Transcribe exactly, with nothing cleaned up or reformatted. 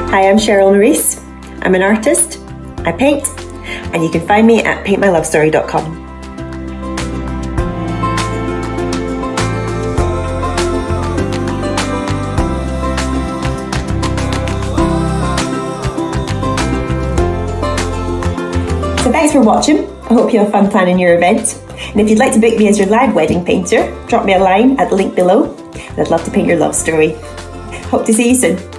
Hi, I'm Cheryl Morrice. I'm an artist, I paint, and you can find me at paint my love story dot com. So thanks for watching. I hope you have fun planning your event. And if you'd like to book me as your live wedding painter, drop me a line at the link below, and I'd love to paint your love story. Hope to see you soon.